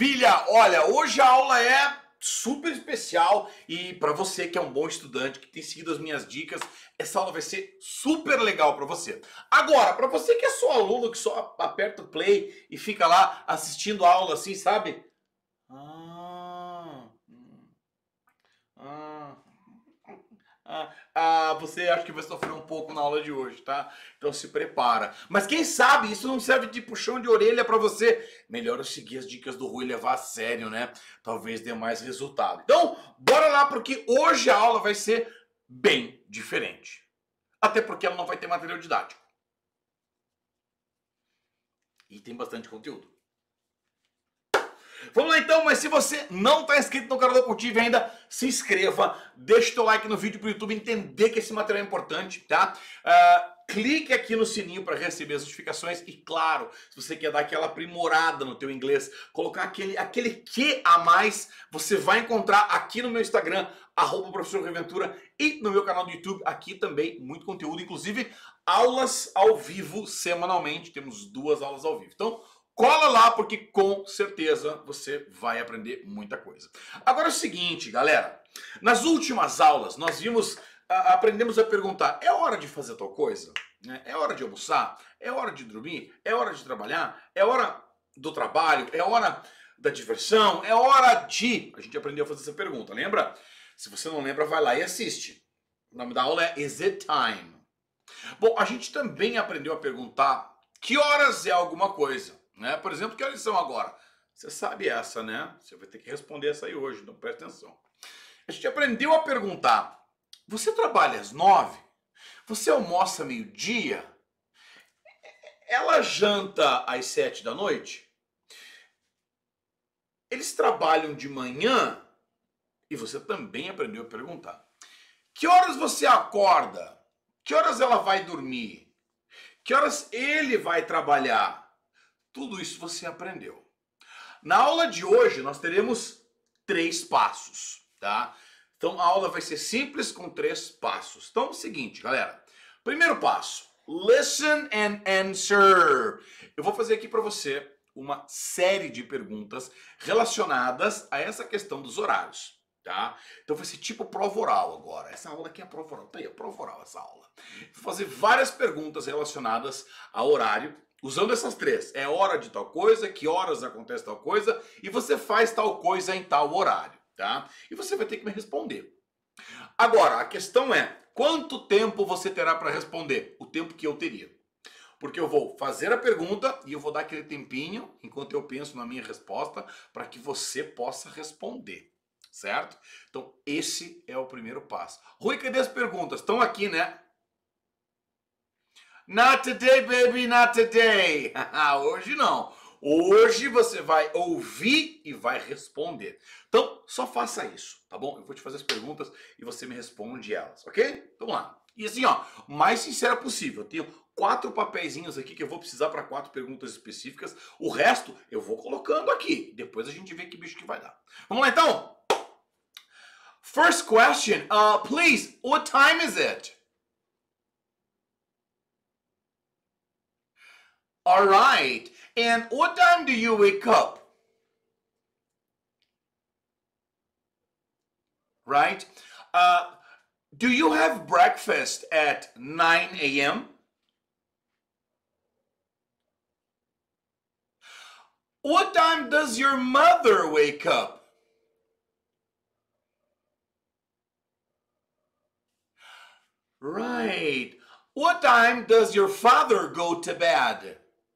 Maravilha! Olha, hoje a aula é super especial e para você que é um bom estudante, que tem seguido as minhas dicas, essa aula vai ser super legal para você. Agora, para você que é só aluno, que só aperta o play e fica lá assistindo a aula assim, sabe? Ah, ah, você acha que vai sofrer um pouco na aula de hoje, tá? Então se prepara. Mas quem sabe isso não serve de puxão de orelha para você. Melhor eu seguir as dicas do Rui e levar a sério, né? Talvez dê mais resultado. Então, bora lá, porque hoje a aula vai ser bem diferente. Até porque ela não vai ter material didático. E tem bastante conteúdo. Vamos lá então, mas se você não está inscrito no canal da Cultive ainda, se inscreva, deixa o teu like no vídeo para o YouTube entender que esse material é importante, tá? Clique aqui no sininho para receber as notificações e claro, se você quer dar aquela aprimorada no teu inglês, colocar aquele que a mais, você vai encontrar aqui no meu Instagram, @professor Reventura, e no meu canal do YouTube, aqui também muito conteúdo, inclusive aulas ao vivo semanalmente, temos 2 aulas ao vivo. Então, cola lá porque com certeza você vai aprender muita coisa. Agora é o seguinte, galera, nas últimas aulas nós aprendemos a perguntar, é hora de fazer tal coisa? É hora de almoçar? É hora de dormir? É hora de trabalhar? É hora do trabalho? É hora da diversão? É hora de... A gente aprendeu a fazer essa pergunta, lembra? Se você não lembra, vai lá e assiste. O nome da aula é Is It Time? Bom, a gente também aprendeu a perguntar que horas é alguma coisa, né? Por exemplo, que horas são agora? Você sabe essa, né? Você vai ter que responder essa aí hoje, então presta atenção. A gente aprendeu a perguntar, você trabalha às 9? Você almoça meio-dia? Ela janta às 7 da noite? Eles trabalham de manhã? E você também aprendeu a perguntar. Que horas você acorda? Que horas ela vai dormir? Que horas ele vai trabalhar? Tudo isso você aprendeu. Na aula de hoje nós teremos 3 passos, tá? Então a aula vai ser simples com 3 passos. Então é o seguinte, galera. Primeiro passo, listen and answer. Eu vou fazer aqui para você uma série de perguntas relacionadas a essa questão dos horários, tá? Então vai ser tipo prova oral agora. Essa aula aqui é prova oral. Tá aí, é prova oral essa aula. Vou fazer várias perguntas relacionadas ao horário, usando essas 3. É hora de tal coisa, que horas acontece tal coisa, e você faz tal coisa em tal horário, tá? E você vai ter que me responder. Agora, a questão é, quanto tempo você terá para responder? O tempo que eu teria. Porque eu vou fazer a pergunta e eu vou dar aquele tempinho, enquanto eu penso na minha resposta, para que você possa responder, certo? Então, esse é o primeiro passo. Rui, cadê as perguntas? Estão aqui, né? Not today, baby, not today. Hoje não. Hoje você vai ouvir e vai responder. Então, só faça isso, tá bom? Eu vou te fazer as perguntas e você me responde elas, ok? Então, vamos lá. E assim, ó, o mais sincero possível. Eu tenho 4 papeizinhos aqui que eu vou precisar para 4 perguntas específicas. O resto eu vou colocando aqui. Depois a gente vê que bicho que vai dar. Vamos lá, então? First question. Please, what time is it? All right. And what time do you wake up? Right? Do you have breakfast at 9 a.m.? What time does your mother wake up? Right. What time does your father go to bed?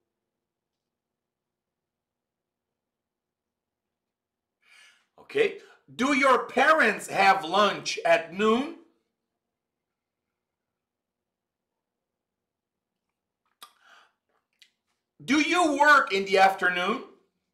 Okay. Do your parents have lunch at noon? Do you work in the afternoon?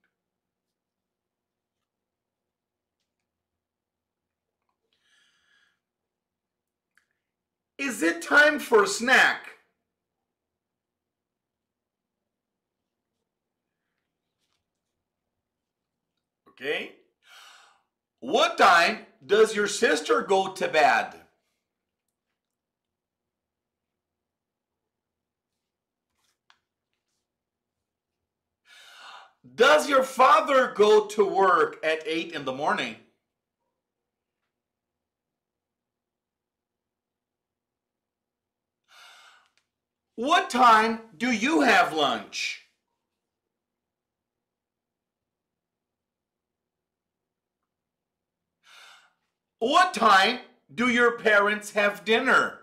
Is it time for a snack? Okay. What time does your sister go to bed? Does your father go to work at 8 in the morning? What time do you have lunch? What time do your parents have dinner?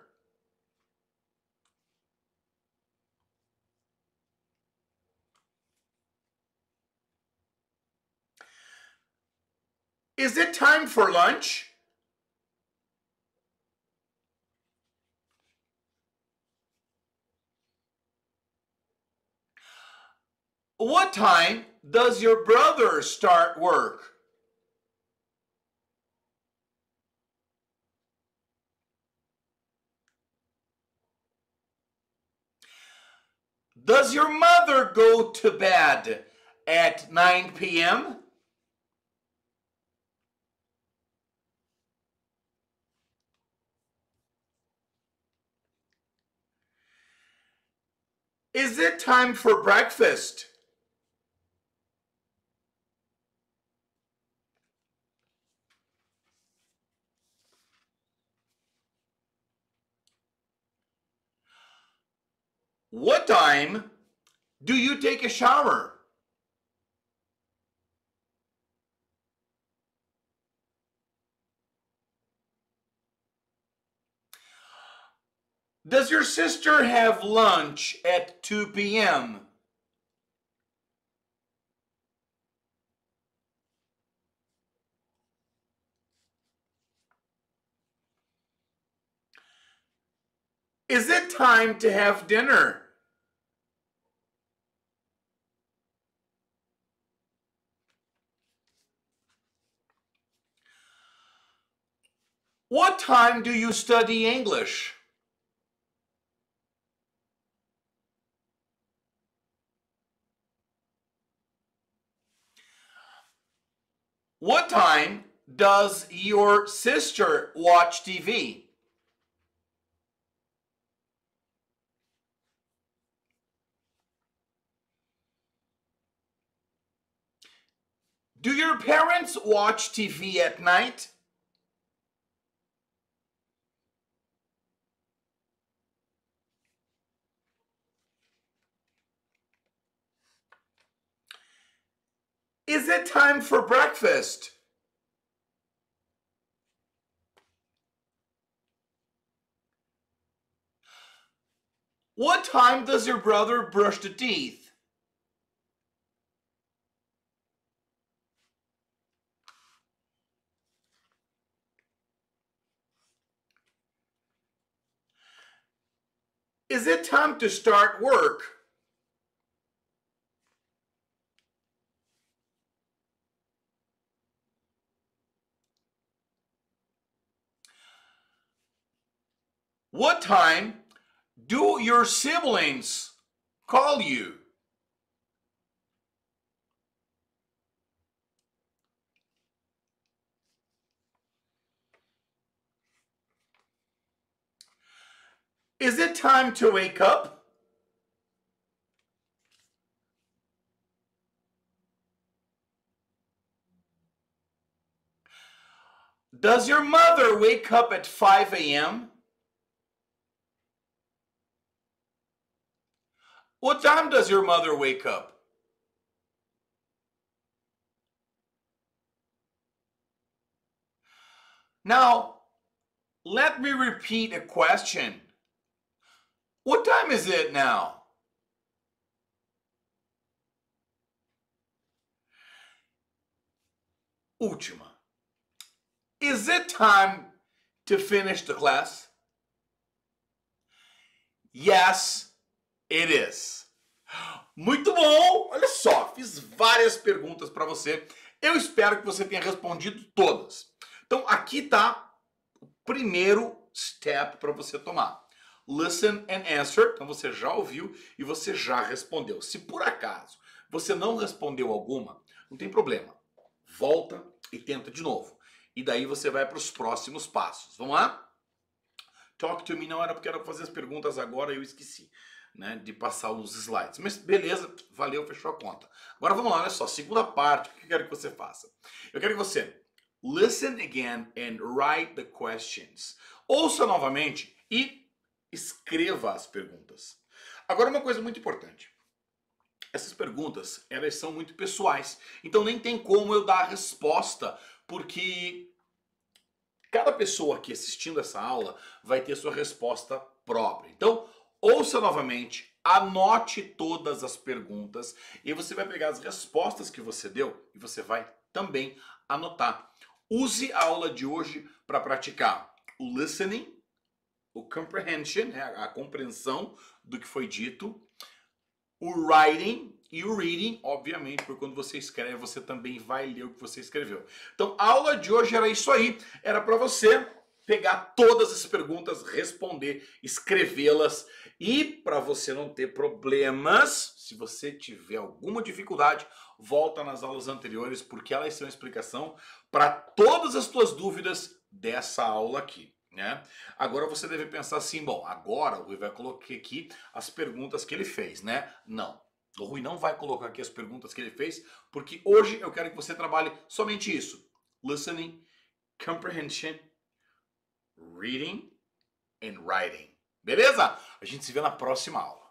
Is it time for lunch? What time does your brother start work? Does your mother go to bed at 9 p.m.? Is it time for breakfast? What time do you take a shower? Does your sister have lunch at 2 p.m.? Is it time to have dinner? What time do you study English? What time does your sister watch TV? Do your parents watch TV at night? Is it time for breakfast? What time does your brother brush the teeth? Is it time to start work? What time do your siblings call you? Is it time to wake up? Does your mother wake up at 5 a.m.? What time does your mother wake up? Now, let me repeat a question. What time is it now? Última. Is it time to finish the class? Yes, it is. Muito bom! Olha só, fiz várias perguntas para você. Eu espero que você tenha respondido todas. Então, aqui está o primeiro step para você tomar. Listen and answer. Então, você já ouviu e você já respondeu. Se por acaso você não respondeu alguma, não tem problema. Volta e tenta de novo. E daí você vai para os próximos passos. Vamos lá? Talk to me. Não era porque era fazer as perguntas agora e eu esqueci. né, de passar os slides. Mas beleza, valeu, fechou a conta. Agora vamos lá, olha só, segunda parte, o que eu quero que você faça? Eu quero que você listen again and write the questions. Ouça novamente e escreva as perguntas. Agora uma coisa muito importante. Essas perguntas, elas são muito pessoais. Então nem tem como eu dar a resposta, porque cada pessoa aqui assistindo essa aula vai ter sua resposta própria. Então, ouça novamente, anote todas as perguntas e você vai pegar as respostas que você deu e você vai também anotar. Use a aula de hoje para praticar o listening, o comprehension, a compreensão do que foi dito, o writing e o reading, obviamente, porque quando você escreve, você também vai ler o que você escreveu. Então, a aula de hoje era isso aí. Era para você pegar todas as perguntas, responder, escrevê-las e para você não ter problemas, se você tiver alguma dificuldade, volta nas aulas anteriores, porque elas são explicação para todas as tuas dúvidas dessa aula aqui. Né? Agora você deve pensar assim, bom, agora o Rui vai colocar aqui as perguntas que ele fez, né? Não, o Rui não vai colocar aqui as perguntas que ele fez, porque hoje eu quero que você trabalhe somente isso. Listening, comprehension, reading and writing. Beleza? A gente se vê na próxima aula.